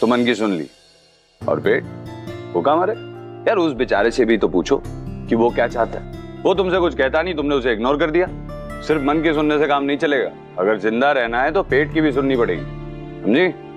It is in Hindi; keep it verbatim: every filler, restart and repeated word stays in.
तो मन की सुन ली, और पेट भूखा मरे। यार उस बेचारे से भी तो पूछो कि वो क्या चाहता है। वो तुमसे कुछ कहता नहीं, तुमने उसे इग्नोर कर दिया। सिर्फ मन की सुनने से काम नहीं चलेगा, अगर जिंदा रहना है तो पेट की भी सुननी पड़ेगी, समझी?